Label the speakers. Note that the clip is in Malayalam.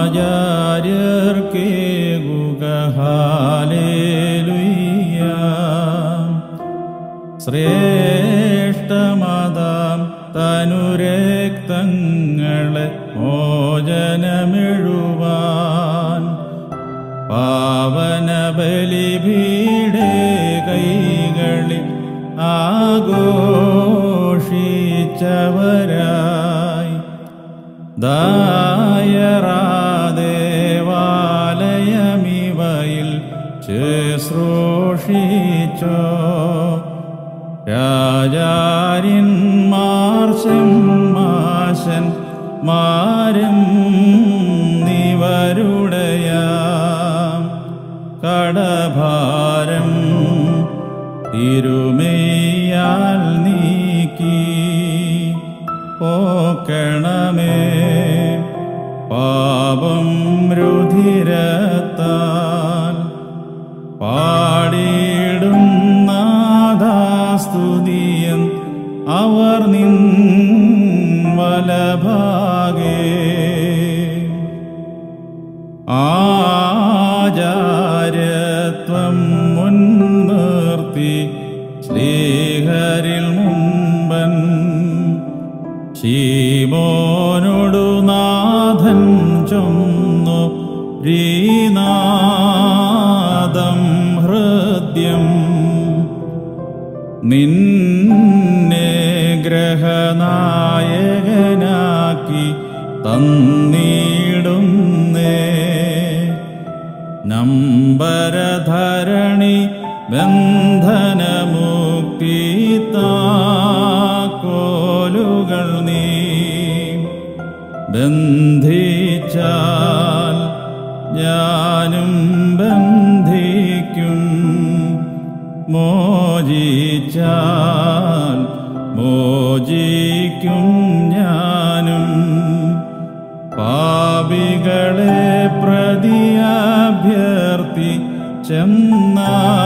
Speaker 1: ആചാര്യർക്കേകുക ഹല്ലേലൂയ. ശ്രേഷ്ഠമതാം തനുരക്തങ്ങളെ മോചനമെഴുവാൻ പാവന ബലിപീഠേ കൈകളിൽ ആഘോഷിച്ചവരായി ദായറാദേവാലയമിവയിൽ ശുശ്രൂഷിച്ചോ രാജാര്യന്മാർ ശമ്മാശൻ മാരും നിവരുടയാം കടഭാരം തിരുമേയാൽ നീക്കി പോക്കണമേ പാപം രുധിരത്താൽ പാടിയിടും നാദാസ്തുതിയൻ അവർ നിൻ വലഭാഗേ. ആചാര്യത്വം മുൻനിർത്തി ശ്രീഹരിൽ മുമ്പൻ ശീമോനോടു നാഥൻ ചൊന്നു രീനാദം ഹൃദ്യം നിന്നെ ഗ്രഹനായകനാക്കി തന്നിടുന്നേ. നമ്പരധരണി ബന്ധനമുക്തി താക്കോലുകൾ നീ ബന്ധിച്ചാൽ ഞാനും ബന്ധിക്കും, മോചിച്ചാൽ മോചിക്കും ഞാനും. പാപികളെ പ്രതിയഭ്യർത്ഥി ചെന്നാ